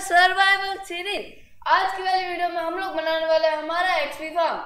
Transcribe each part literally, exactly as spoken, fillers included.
Survival series. आज की वाली वीडियो में हम लोग बनाने वाले हैं हमारा एक्सपी फार्म।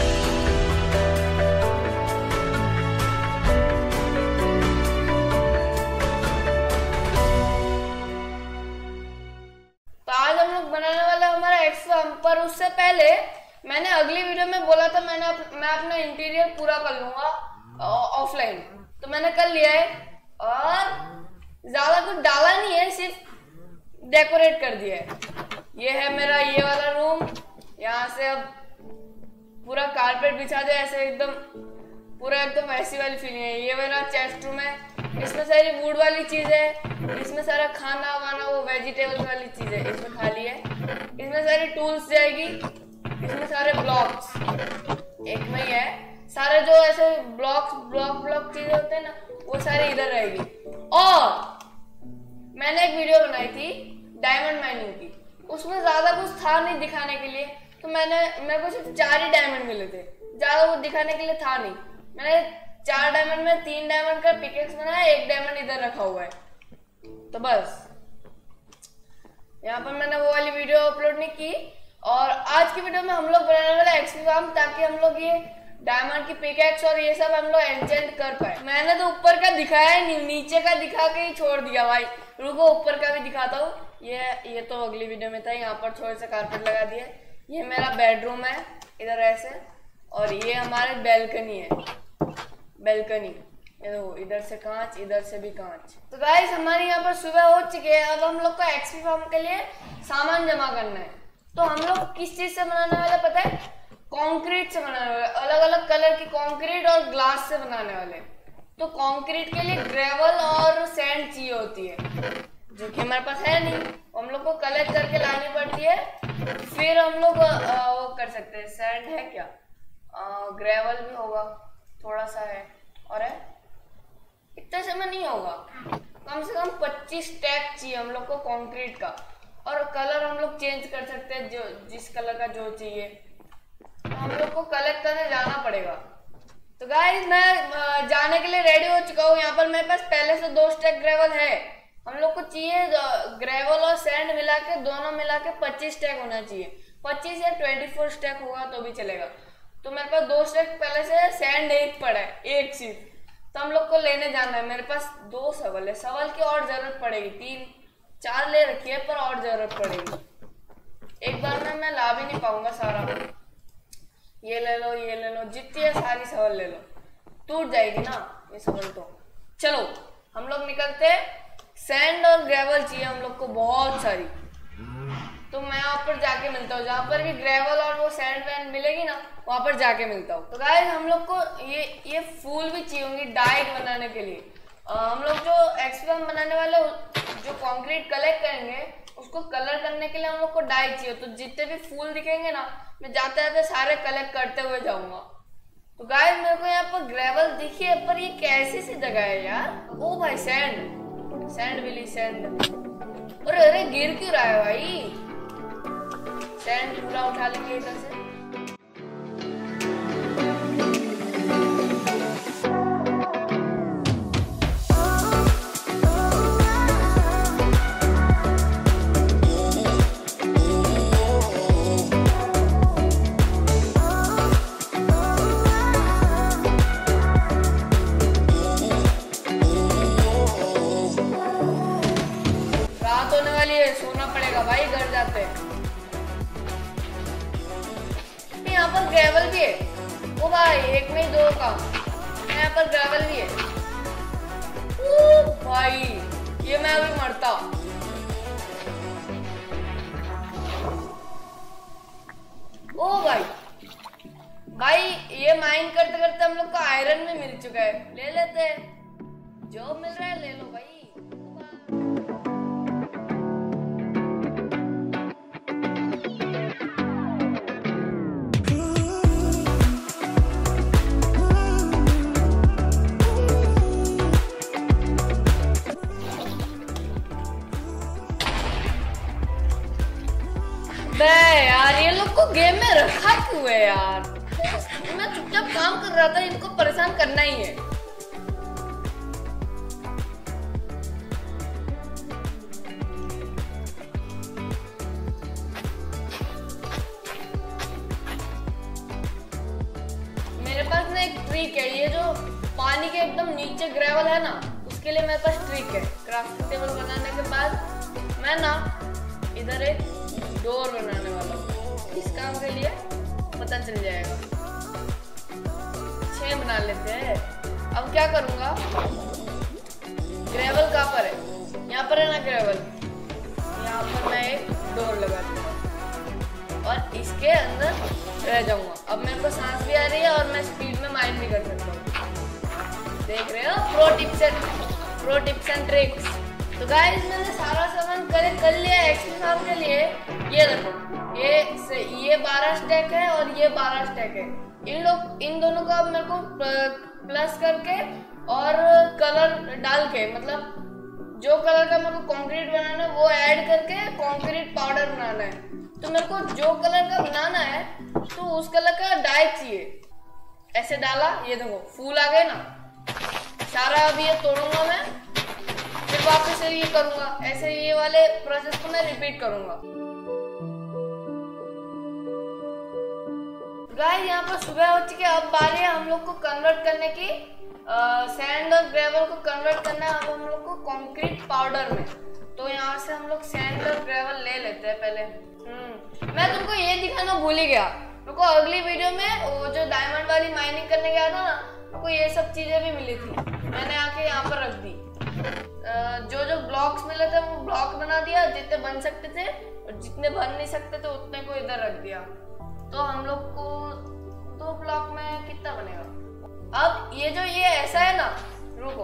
तो आज हम लोग बनाने वाले हैं हमारा एक्सपी फार्म, पर उससे पहले मैंने अगली वीडियो में बोला था मैंने अप, मैं अपना इंटीरियर पूरा कर लूंगा ऑफलाइन, तो मैंने कर लिया है और ज्यादा कुछ डाला नहीं है, सिर्फ डेकोरेट कर दिया है। ये है मेरा ये वाला रूम, यहाँ से अब पूरा कारपेट बिछा दिया ऐसे एकदम पूरा एकदम ऐसी वाली फीलिंग है। ये मेरा चेस्ट रूम है, इसमें सारी वुड वाली चीज है, इसमें सारा खाना वाना वो वेजिटेबल वाली चीज है, इसमें खाली है। इसमें सारी टूल्स जाएगी, इसमें सारे ब्लॉक्स एक में ही है, सारे जो ऐसे ब्लॉक्स ब्लॉक ब्लॉक चीजें होते हैं ना वो सारे इधर रहेगी। और मैंने एक वीडियो बनाई थी डायमंड माइनिंग की, उसमें ज्यादा कुछ था नहीं दिखाने के लिए, तो मैंने मेरे को सिर्फ चार ही डायमंड मिले थे, ज्यादा कुछ दिखाने के लिए था नहीं। मैंने चार डायमंड में तीन डायमंड का पिकेक्स बनाया, एक डायमंड इधर रखा हुआ है। तो बस यहाँ पर मैंने वो वाली वीडियो अपलोड नहीं की। और आज की वीडियो में हम लोग बनाने वाले एक्सपी फार्म, ताकि हम लोग ये डायमंड की पिकेक्स और ये सब हम लोग एन्चेंट कर पाए। मैंने तो ऊपर का दिखाया ही नहीं, नीचे का दिखा के ही छोड़ दिया भाई। रुको ऊपर का भी दिखाता हूँ। ये ये तो अगली वीडियो में था। यहाँ पर थोड़े से कारपेट लगा दिए। ये मेरा बेडरूम है इधर ऐसे, और ये हमारे बैल्कनी है, बैल्कनी ये देखो, इधर से कांच इधर से भी कांच। तो गाइस हमारी यहाँ पर सुबह हो चुकी है, अब हम लोग को एक्सपी फार्म के लिए सामान जमा करना है। तो हम लोग किस चीज से बनाने वाले पता है? कंक्रीट से बनाने वाले, अलग अलग कलर की कंक्रीट और ग्लास से बनाने वाले। तो कंक्रीट के लिए ग्रेवल और सैंड चाहिए होती है, जो कि हमारे पास है नहीं, हम लोग को कलेक्ट करके लानी पड़ती है, फिर हम लोग वो कर सकते हैं। सैंड है क्या? ग्रेवल भी होगा, थोड़ा सा है और है, इतने से में नहीं होगा, कम से कम पच्चीस टैग चाहिए हम लोग को कंक्रीट का। और कलर हम लोग चेंज कर सकते हैं, जो जिस कलर का जो चाहिए, तो हम लोग को कलेक्ट करने जाना पड़ेगा। तो गाइस मैं जाने के लिए रेडी हो चुका हूँ। यहाँ पर मेरे पास पहले से दो स्टैक ग्रेवल है। हम लोग को चाहिए ग्रेवल और सैंड मिला के, दोनों मिला के पच्चीस स्टैक होना चाहिए। पच्चीस या चौबीस स्टैक होगा तो भी चलेगा। तो मेरे पास दो स्टैक पहले से, सैंड एक पड़ा है, एक सिर्फ, तो हम लोग को लेने जाना है। मेरे पास दो सवल है, सवल की और जरूरत पड़ेगी, तीन चार ले रखी है पर और जरूरत पड़ेगी। एक बार में मैं ला भी नहीं पाऊंगा सारा। ये ले लो, ये ले लो, जितनी है सारी सवल ले लो, टूट जाएगी ना ये सवल। तो चलो हम लोग निकलते हैं। सैंड और ग्रेवल चाहिए हम लोग को बहुत सारी, तो मैं वहां पर जाके मिलता हूँ, जहां पर भी ग्रेवल और वो सैंड वैंड मिलेगी ना वहां पर जाके मिलता हूँ। तो गाइस हम लोग को ये ये फूल भी चाहिए होंगी डाइट बनाने के लिए। आ, हम लोग जो एक्सपी फार्म बनाने वाले जो कंक्रीट कलेक्ट करेंगे उसको कलर करने के लिए हम लोग को डाई चाहिए। तो जितने भी फूल दिखेंगे ना मैं जाते जाते सारे कलेक्ट करते हुए जाऊंगा। तो गाइस मेरे को यहाँ पर ग्रेवल दिखी है, पर ये कैसी सी जगह है यार। ओ भाई सैंड, सैंड मिली सैंड। अरे अरे गिर क्यों रहा है भाई? सैंड पूरा उठा लेंगे इधर से। सोना पड़ेगा भाई, घर जाते हैं। यहाँ पर ग्रेवल भी है। ओ भाई एक में ही दो का, यहाँ पर ग्रेवल भी है। ओ भाई ये मैं अभी मरता। ओ भाई भाई ये माइन करते करते हम लोग को आयरन में मिल चुका है, ले लेते हैं, जो मिल रहा है ले लो भाई। यार ये लोग को गेम में रखा क्यों है यार? मैं चुपचाप काम कर रहा था, इनको परेशान करना ही है। ट्रिक है, ये जो पानी के एकदम नीचे ग्रेवल है ना, उसके लिए मेरे पास ट्रिक है। क्राफ्टिंग टेबल बनाने के बाद मैं ना इधर एक डोर बनाने वाला हूँ। इस काम के लिए पता चल जाएगा। छह बना लेते हैं। अब क्या करूँगा, ग्रेवल कहाँ पर है, यहाँ पर है ना ग्रेवल, यहाँ पर मैं एक डोर लगा दूंगा और इसके अंदर रह जाऊंगा। अब मेरे को सांस भी आ रही है और मैं स्पीड में माइन भी कर सकता हूँ। देख रहे हो, pro tips and pro tips and tricks. तो गाइस मैंने सारा सामान कलेक्ट कर लिया एक्सरसाइज के लिए। ये देखो, ये ये बारह स्टैक है और ये बारह स्टैक है। इन लोग इन दोनों को अब मेरे को प्लस करके और कलर डाल के, मतलब जो कलर का मेरे को कंक्रीट बनाना है वो ऐड करके कंक्रीट पाउडर बनाना है। तो मेरे को जो कलर का बनाना है तो उस कलर का डाई चाहिए। ऐसे डाला, ये देखो फूल आ गए ना सारा। अभी ये तोड़ूंगा मैं, फिर वापस से ये करूंगा। ऐसे ये वाले प्रोसेस को मैं रिपीट करूंगा। गाइस यहाँ पर सुबह हो चुकी है। अब बारी है हम लोग को कन्वर्ट करने की, सैंड और ग्रेवल को कन्वर्ट करना है अब हम लोग को कंक्रीट पाउडर में। तो यहाँ से हम लोग सैंड और ग्रेवल ले लेते हैं पहले। हम्म मैं तुमको ये दिखाना भूल ही गया। मेरे को अगली वीडियो में वो जो डायमंड वाली माइनिंग करने गया था ना, मेरे को ये सब चीजें भी मिली थी, मैंने आके यहाँ पर रख दी। जो जो ब्लॉक्स मिले थे वो ब्लॉक बना दिया, जितने बन सकते थे, और जितने बन नहीं सकते थे उतने को इधर रख दिया। तो हम लोग को दो ब्लॉक में कितना बनेगा। अब ये जो ये ऐसा है ना, रुको,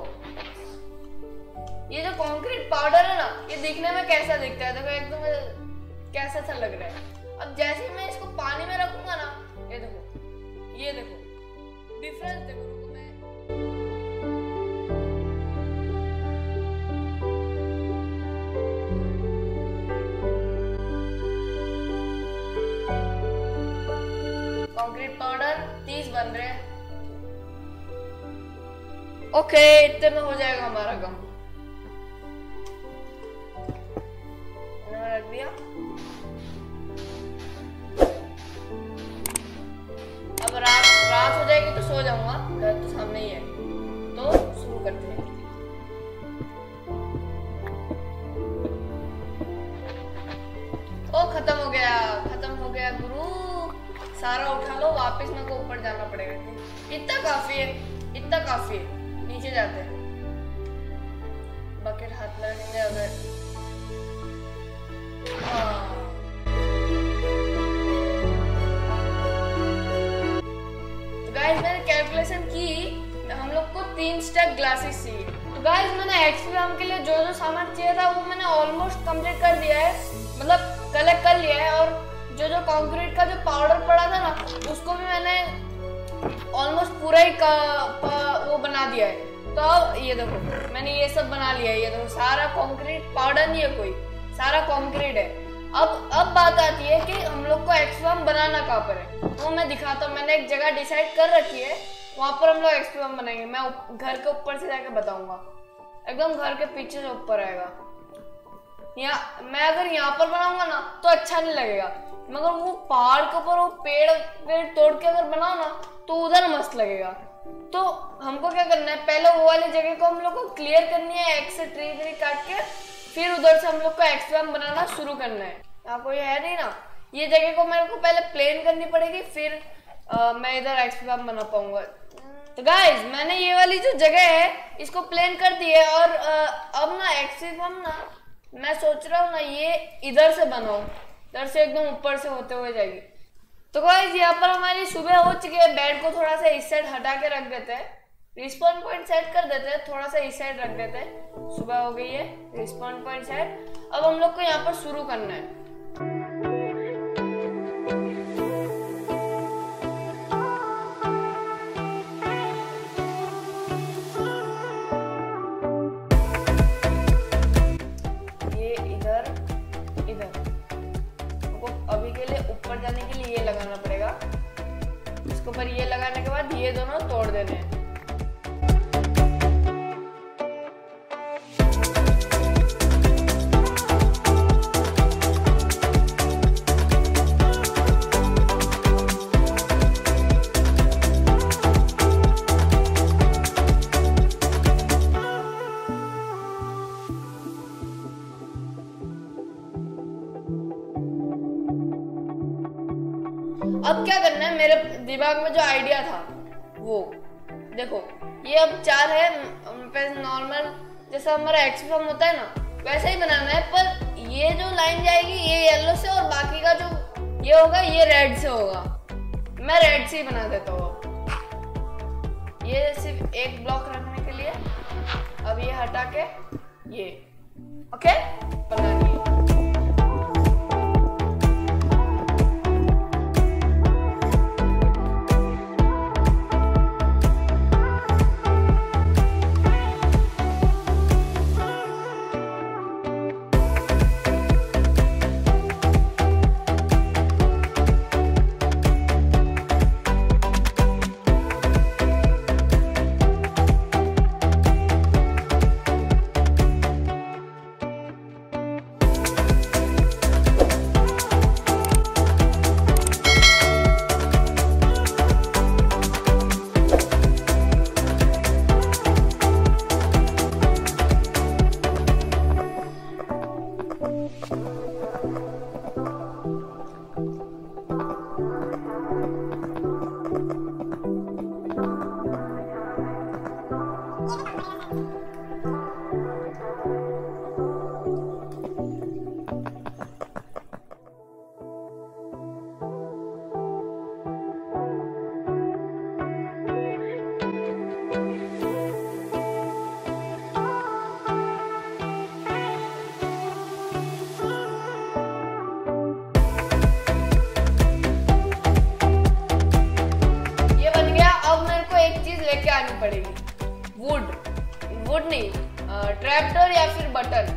ये जो कंक्रीट पाउडर है ना, ये दिखने में कैसा दिखता है, देखो एकदम कैसा सा लग रहा है। अब जैसे मैं इसको पानी में रखूंगा ना, ये देखो, ये देखो डिफरेंस देखो। रुको मैं कंक्रीट पाउडर तीस बन रहे हैं। ओके, इतने में हो जाएगा हमारा काम। रख दिया। अब रात रात हो जाएगी तो सो जाऊंगा, घर तो सामने ही है। तो शुरू करते हैं। ओ खत्म हो गया, खत्म हो गया गुरु। सारा उठा लो, वापस मेरे को ऊपर जाना पड़ेगा। इतना काफी है, इतना काफी है। नीचे जाते हैं, बकेट हाथ में रखेंगे। अगर तो गाइस मैंने कैलकुलेशन की, हम लोग को तीन स्टैक ग्लासेस चाहिए। तो गाइस मैंने एक्सपेरिमेंट के लिए जो जो सामान चाहिए था वो मैंने ऑलमोस्ट कंप्लीट कर दिया है, मतलब कलेक्ट कर लिया है। और जो जो कंक्रीट का जो पाउडर पड़ा था ना, उसको भी मैंने ऑलमोस्ट पूरा ही का, पा, वो बना दिया है। तो अब ये देखो मैंने ये सब बना लिया है। ये देखो सारा कंक्रीट पाउडर नहीं है कोई, सारा कंक्रीट है। अब अब बात आती है कि हम लोग को एक्सपेरिमेंट बनाना कहाँ पर है, वो मैं दिखाता हूँ। मैंने एक जगह डिसाइड कर रखी है, वहां पर हम लोग एक्सपेरिमेंट बनाएंगे। मैं घर के ऊपर से जाके बताऊंगा, एकदम घर के पीछे से ऊपर आएगा। यहाँ मैं अगर यहाँ पर बनाऊंगा ना तो अच्छा नहीं लगेगा, मगर वो पहाड़ के ऊपर वो पेड़ पेड़ तोड़ के अगर बनाओ ना तो उधर मस्त लगेगा। तो हमको क्या करना है, पहले वो वाली जगह को हम लोग को क्लियर करनी है, एक से ट्री ट्री काट के, फिर उधर से हम लोग को एक्सपेरिमेंट बनाना शुरू करना है। यहाँ कोई है नहीं ना, ये जगह को मेरे को पहले प्लेन करनी पड़ेगी, फिर आ, मैं इधर एक्सपेरिमेंट बना पाऊंगा। तो गाइज मैंने ये वाली जो जगह है इसको प्लेन कर दी है। और आ, अब ना एक्सपेरिमेंट ना मैं सोच रहा हूँ ना ये इधर से बनाऊं, इधर से एकदम ऊपर से होते हुए जाएगी। तो गाइस यहाँ पर हमारी सुबह हो चुकी है। बेड को थोड़ा सा इस साइड हटा के रख देते हैं, रिस्पॉन पॉइंट सेट कर देते हैं, थोड़ा सा इस साइड रख देते हैं। सुबह हो गई है, रिस्पॉन पॉइंट सेट। अब हम लोग को यहाँ पर शुरू करना है। ये इधर इधर अभी के लिए ऊपर जाने के लिए ये लगाना पड़ेगा। इसके ऊपर ये लगाने के बाद ये दोनों तोड़ देने हैं। अब क्या करना है, मेरे दिमाग में जो आइडिया था वो देखो, ये अब चार है, नॉर्मल जैसा हमारा एक्स फॉर्म होता है ना वैसा ही बनाना है, पर ये जो लाइन जाएगी ये येलो से और बाकी का जो ये होगा ये रेड से होगा। मैं रेड से ही बना देता हूँ। ये सिर्फ एक ब्लॉक रखने के लिए, अब ये हटा के ये ओके बनानी है। लेके आनी पड़ेगी, वुड वुड नहीं, ट्रैप्टर या फिर बटन।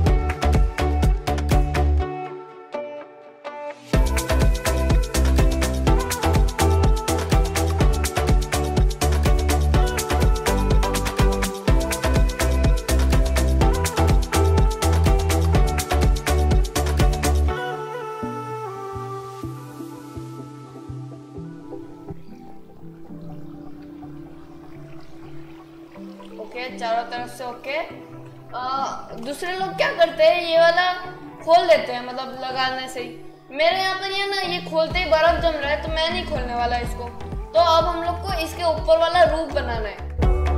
ओके चारों तरफ से ओके। दूसरे लोग क्या करते हैं, ये वाला खोल देते हैं, मतलब लगाने से ही। मेरे यहाँ पर ये ना ये खोलते ही बर्फ जम रहा है, तो मैं नहीं खोलने वाला इसको। तो अब हम लोग को इसके ऊपर वाला रूप बनाना है।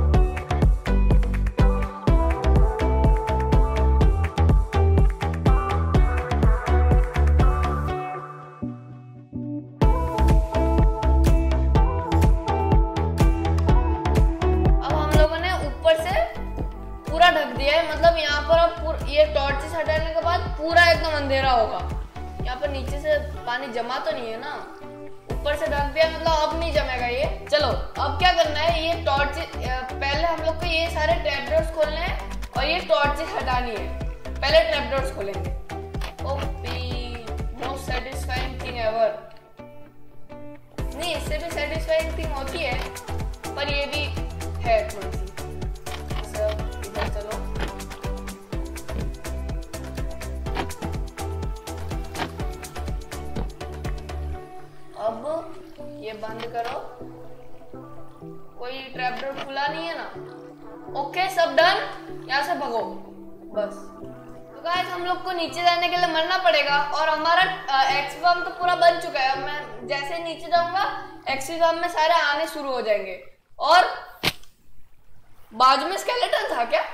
ढक दिया है, मतलब यहाँ पर अब ये टॉर्चेस हटाने के बाद पूरा एकदम अंधेरा होगा। यहाँ पर नीचे से पानी जमा तो नहीं है ना, ऊपर से ढक दिया मतलब अब नहीं जमेगा ये। चलो अब क्या करना है, ये टॉर्चेस पहले हम लोग को ये सारे ट्रैपडोर्स खोलने हैं और ये टॉर्चेस हटानी है। पहले ट्रैपडोर्स खोलेंगे। OP most satisfying thing ever. नहीं, इससे भी सेटिस्फाइंग थिंग होती है, पर ये भी है थोड़ी सी। चलो अब ये बंद करो, कोई ट्रैपडोर खुला नहीं है ना। ओके सब डन, यहाँ से भगो बस। तो गाइस हम लोग को नीचे जाने के लिए मरना पड़ेगा और हमारा एक्सफॉर्म तो पूरा बन चुका है। अब मैं जैसे ही नीचे जाऊंगा एक्सफॉर्म में सारे आने शुरू हो जाएंगे। और बाजू में स्केलेटन था क्या?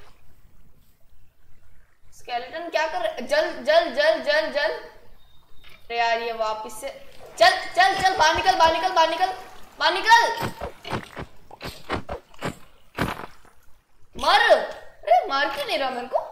स्केलेटन क्या कर रहे? जल जल जल जल जल। अरे यार ये वापस से चल चल चल, बाहर निकल बाहर निकल बाहर निकल बाहर निकल। मर। अरे मार क्यों नहीं रहा मेरे को?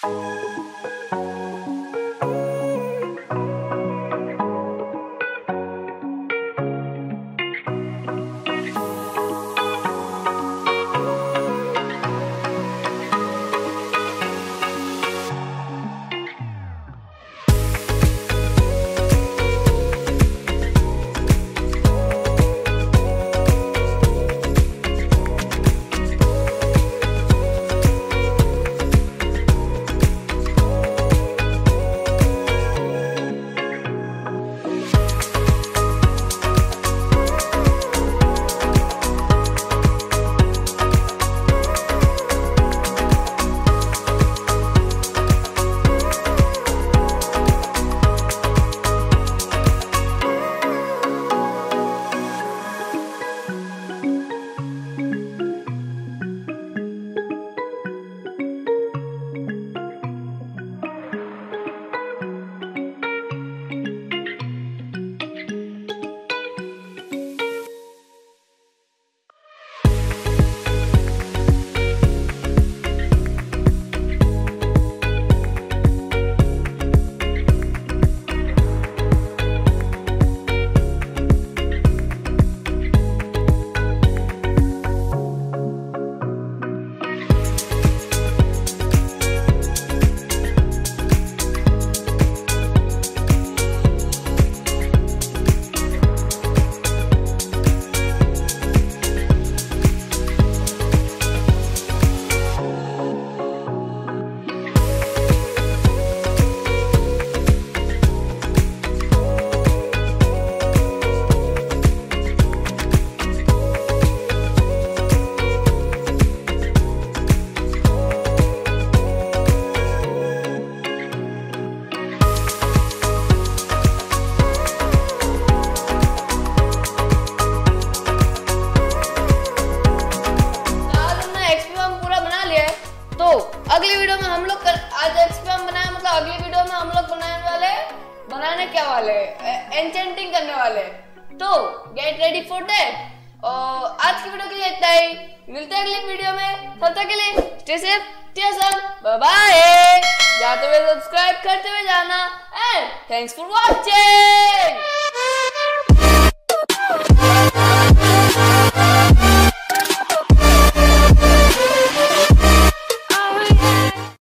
अगली वीडियो में हम लोग कर, आज एक्सपेरिमेंट बनाए, मतलब अगली वीडियो में हम लोग बनाने वाले बनाने क्या वाले एन्चेंटिंग करने वाले, तो गेट रेडी फॉर दैट। और आज की वीडियो के लिए इतना ही, मिलते हैं अगली वीडियो में, तब तक के लिए stay safe, stay some, bye bye. जाते हुए सब्सक्राइब करते हुए जाना एंड थैंक्स फॉर वॉचिंग।